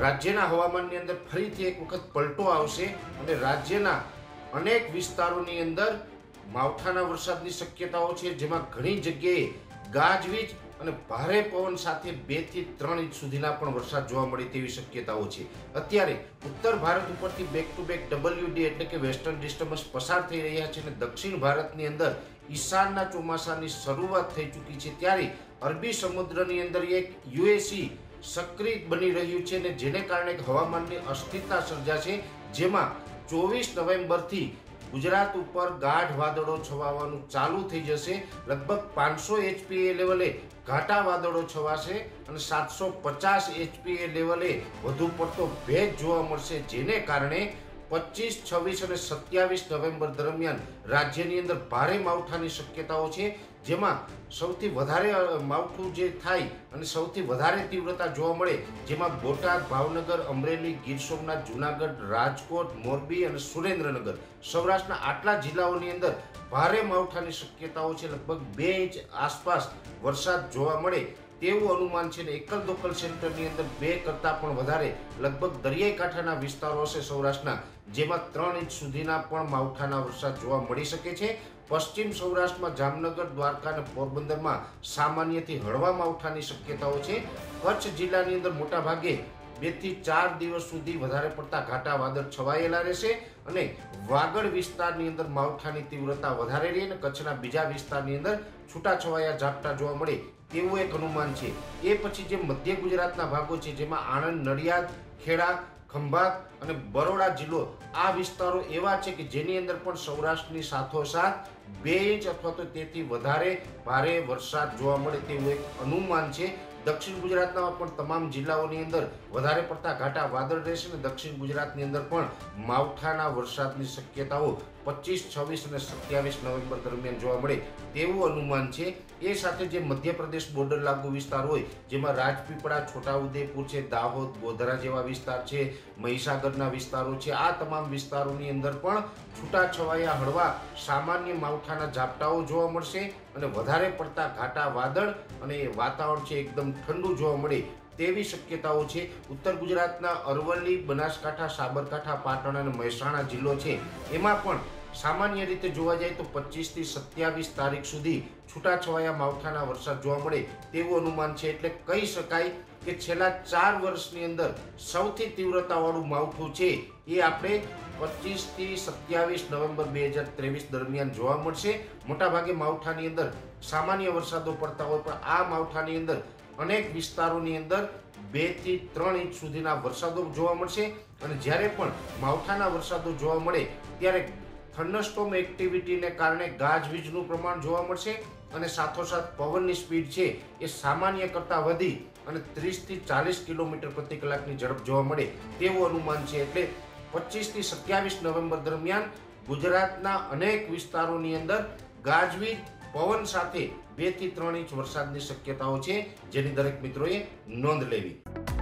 રાજ્યના હવામાનની અંદર ફરીથી એક વખત પલટો આવશે અને રાજ્યના અનેક વિસ્તારોની અંદર માવઠાના વરસાદની શક્યતાઓ છે, જેમાં ઘણી જગ્યાએ ગાજવીજ અને ભારે પવન સાથે 2 થી 3 ઇંચ સુધીના પણ વરસાદ જોવા મળે તેવી શક્યતાઓ છે. અત્યારે ઉત્તર ભારત ઉપરથી બેક ટુ બેક WD એટલે કે વેસ્ટર્ન ડિસ્ટર્બન્સ પસાર થઈ રહ્યા છે અને દક્ષિણ ભારતની અંદર ઈશાનના ચોમાસાની શરૂઆત થઈ ચૂકી છે. ત્યારે અરબી સમુદ્રની અંદર એક યુએસી સક્રિય બની રહ્યું છે અને જેને કારણે હવામાનની અસ્થિરતા સર્જાશે, જેમાં 24 નવેમ્બરથી ગુજરાત ઉપર ગાઢ વાદળો છવાવાનું ચાલુ થઈ જશે. લગભગ 500 HPA લેવલે ઘાટા વાદળો છવાશે અને 750 HPA લેવલે વધુ પડતો ભેજ જોવા મળશે, જેને કારણે 25, 26 અને 27 નવેમ્બર દરમિયાન રાજ્યની અંદર ભારે માવઠાની શક્યતાઓ છે, જેમાં સૌથી વધારે માવઠું જે થાય અને સૌથી વધારે તીવ્રતા જોવા મળે, જેમાં બોટાદ, ભાવનગર, અમરેલી, ગીર સોમનાથ, જૂનાગઢ, રાજકોટ, મોરબી અને સુરેન્દ્રનગર, સૌરાષ્ટ્રના આટલા જિલ્લાઓની અંદર ભારે માવઠાની શક્યતાઓ છે. લગભગ 2 ઇંચ આસપાસ વરસાદ જોવા મળે તેવું અનુમાન છે. એકલ દોકલ સેન્ટરની અંદર 2 કરતાં પણ વધારે લગભગ દરિયાઈ કાંઠાના વિસ્તારો હશે સૌરાષ્ટ્રના, જેમાં 3 ઇંચ સુધીના પણ માવઠાના વરસાદ જોવા મળી શકે છે. પશ્ચિમ સૌરાષ્ટ્રમાં જામનગર, દ્વારકા અને પોરબંદરમાં સામાન્યથી હળવા માવઠાની શક્યતાઓ છે. કચ્છ જિલ્લાની અંદર મોટા ભાગે 2 થી 4 દિવસ સુધી વધારે પડતા ઘાટા વાદળ છવાયેલા રહેશે અને વાગડ વિસ્તારની અંદર માવઠાની તીવ્રતા વધારે રહી અને કચ્છના બીજા વિસ્તારની અંદર છૂટાછવાયા ઝાપટા જોવા મળે તેવું એક અનુમાન છે. એ પછી જે મધ્ય ગુજરાતના ભાગો છે, જેમાં આણંદ, નડિયાદ, ખેડા, ખંભાત અને બરોડા જિલ્લો, આ વિસ્તારો એવા છે કે જેની અંદર પણ સૌરાષ્ટ્રની સાથોસાથ 2 ઇંચ અથવા તો તેથી વધારે ભારે વરસાદ જોવા મળે તેવું એક અનુમાન છે. દક્ષિણ ગુજરાતના પણ તમામ જિલ્લાઓની અંદર વધારે પડતા ઘાટા વાદળ રહેશે અને દક્ષિણ ગુજરાતની અંદર પણ માવઠાના વરસાદની શક્યતાઓ 25, 26 અને 27 નવેમ્બર દરમિયાન જોવા મળે તેવું અનુમાન છે. એ સાથે જે મધ્યપ્રદેશ બોર્ડર લાગુ વિસ્તાર હોય, જેમાં રાજપીપળા, છોટાઉદેપુર છે, દાહોદ, ગોધરા જેવા વિસ્તાર છે, મહીસાગરના વિસ્તારો છે, આ તમામ વિસ્તારોની અંદર પણ છૂટાછવાયા હળવા સામાન્ય માવઠાના ઝાપટાઓ જોવા મળશે અને વધારે પડતા ઘાટા વાદળ અને વાતાવરણ છે એકદમ ઠંડુ જોવા મળે તેવી શક્યતાઓ છે. ઉત્તર ગુજરાતના અરવલ્લી, બનાસકાંઠા, સાબરકાંઠા, પાટણ અને મહેસાણા જિલ્લો છે, એમાં પણ સામાન્ય રીતે જોવા જાય તો 25 થી 27 તારીખ સુધી છૂટાછવાયા માવઠાના વરસાદ જોવા મળે તેવું અનુમાન છે. એટલે કહી શકાય કે છેલ્લા 4 વર્ષની અંદર સૌથી તીવ્રતાવાળું માવઠું છે એ આપણે 25 થી 27 નવેમ્બર 2023 દરમિયાન જોવા મળશે. મોટાભાગે માવઠાની અંદર સામાન્ય વરસાદો પડતા હોય, પણ આ માવઠાની અંદર અનેક વિસ્તારોની અંદર 2 થી 3 ઇંચ સુધીના વરસાદો જોવા મળશે અને જ્યારે પણ માવઠાના વરસાદો જોવા મળે ત્યારે થંડરસ્ટોર્મ એક્ટિવિટીને કારણે ગાજવીજનું પ્રમાણ જોવા મળશે અને સાથોસાથ પવનની સ્પીડ છે એ સામાન્ય કરતાં વધી અને 30 થી 40 કિલોમીટર પ્રતિ કલાકની ઝડપ જોવા મળે તેવું અનુમાન છે. એટલે 25 થી 27 નવેમ્બર દરમિયાન ગુજરાતના અનેક વિસ્તારોની અંદર ગાજવીજ, પવન સાથે 2 થી 3 ઇંચ વરસાદની શક્યતાઓ છે, જેની દરેક મિત્રોએ નોંધ લેવી.